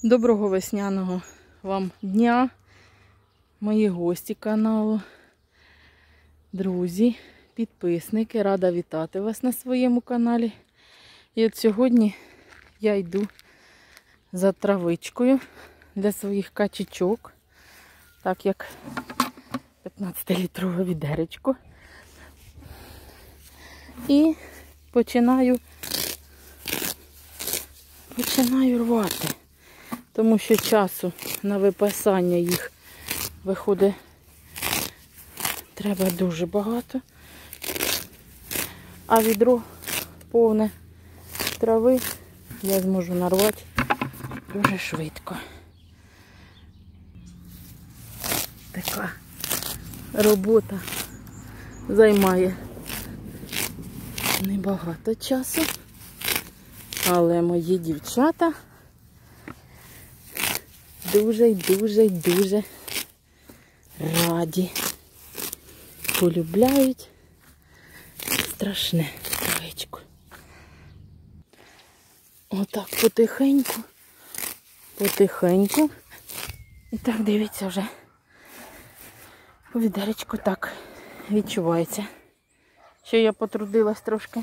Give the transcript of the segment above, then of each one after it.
Доброго весняного вам дня, мої гості каналу, друзі, підписники. Рада вітати вас на своєму каналі. І от сьогодні я йду за травичкою для своїх качечок, так як 15-літрове відеречко. І починаю рвати. Тому що часу на випасання їх виходить треба дуже багато. А відро повне трави я зможу нарвати дуже швидко. Така робота займає небагато часу, але мої дівчата дуже раді. Полюбляють страшне травичку. Отак потихеньку. І так, дивіться, вже у відеречку так відчувається, що я потрудилась трошки.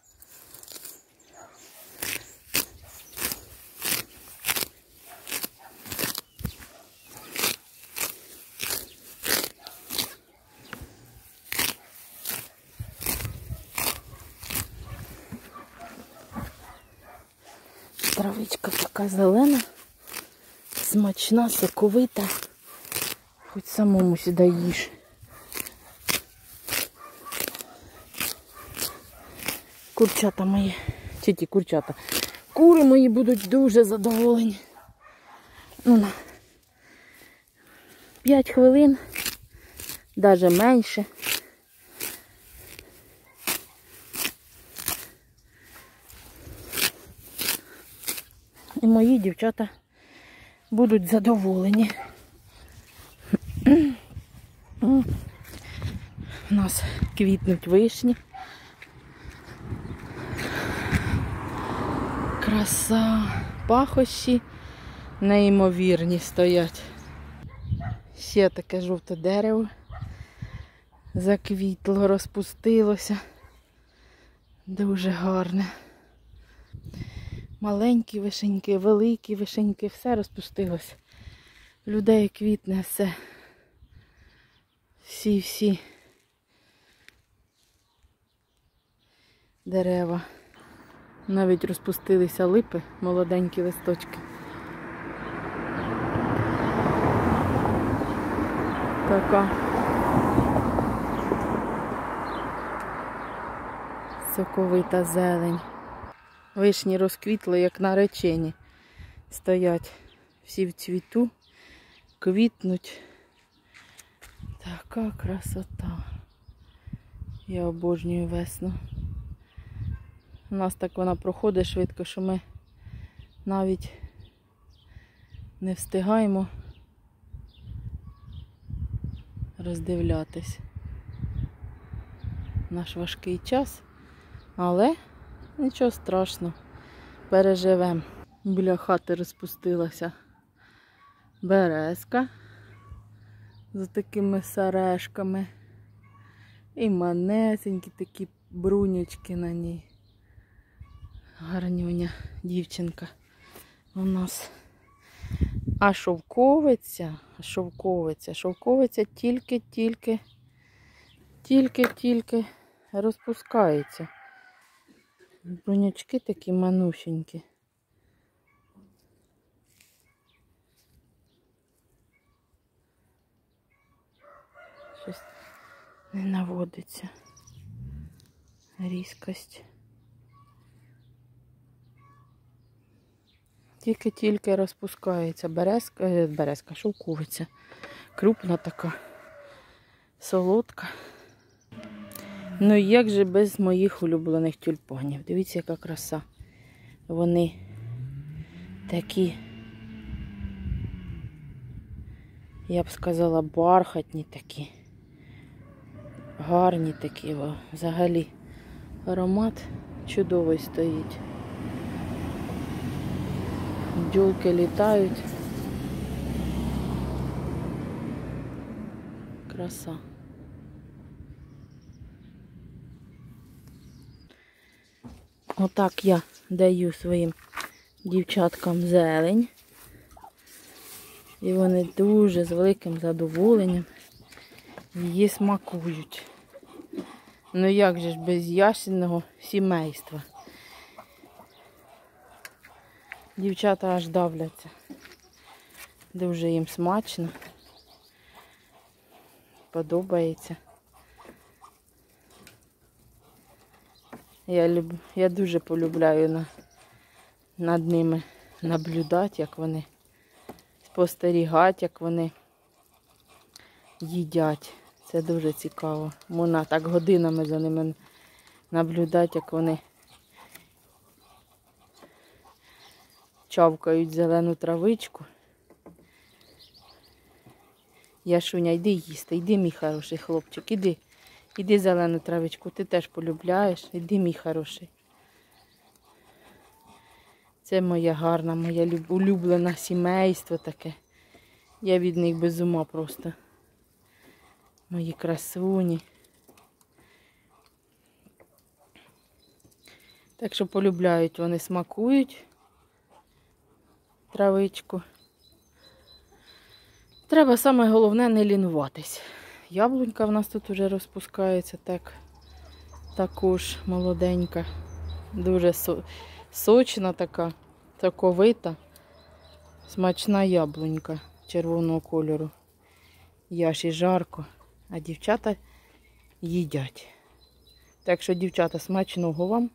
Травичка така зелена, смачна, соковита, хоч самому сюди їж. Курчата мої, чи ті курчата, кури мої будуть дуже задоволені. Ну, на 5 хвилин, навіть менше. І мої дівчата будуть задоволені. У нас квітнуть вишні. Краса, пахощі неймовірні стоять. Ще таке жовте дерево заквітло, розпустилося. Дуже гарне. Маленькі вишеньки, великі вишеньки, все розпустилося. Людей квітне все. Всі дерева. Навіть розпустилися липи, молоденькі листочки. Така соковита зелень. Вишні розквітли, як наречені. Стоять всі в цвіту, квітнуть. Така красота. Я обожнюю весну. У нас так вона проходить швидко, що ми навіть не встигаємо роздивлятись. Наш важкий час, але нічого страшного, переживемо. Біля хати розпустилася березка з такими сережками. І манесенькі такі брунючки на ній. Гарнюня дівчинка у нас. А шовковиця тільки розпускається. Брунячки такі манусенькі. Щось не наводиться. Різкость. Тільки розпускається березка, шовковиця. Крупна така, солодка. Ну як же без моїх улюблених тюльпанів. Дивіться, яка краса. Вони такі, я б сказала, бархатні такі. Гарні такі. Взагалі аромат чудовий стоїть. бджолки літають. Краса. Отак я даю своїм дівчаткам зелень. І вони дуже з великим задоволенням її смакують. Ну як же ж без ясельного сімейства. Дівчата аж давляться. Дуже їм смачно. Подобається. Я дуже полюбляю над ними наблюдати, як вони спостерігати, як вони їдять. Це дуже цікаво. Можна так годинами за ними наблюдати, як вони чавкають зелену травичку. Яшуня, йди їсти, йди, мій хороший хлопчик, іди. Іди зелену травичку, ти теж полюбляєш. Іди, мій хороший. Це моя гарна, моя улюблена сімейство таке. Я від них без ума просто. Мої красуні. Так що полюбляють, вони смакують травичку. Треба саме головне не лінуватись. Яблунька в нас тут вже розпускається, також молоденька. Дуже сочна така, соковита, смачна яблунька червоного кольору. Яші жарко, а дівчата їдять. Так що, дівчата, смачного вам.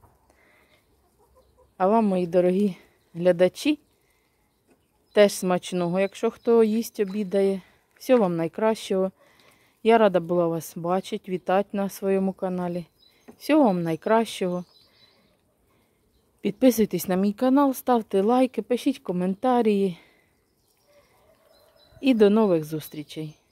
А вам, мої дорогі глядачі, теж смачного. Якщо хто їсть, обідає, всього вам найкращого. Я рада була вас бачити, вітати на своєму каналі. Всього вам найкращого. Підписуйтесь на мій канал, ставте лайки, пишіть коментарі. І до нових зустрічей.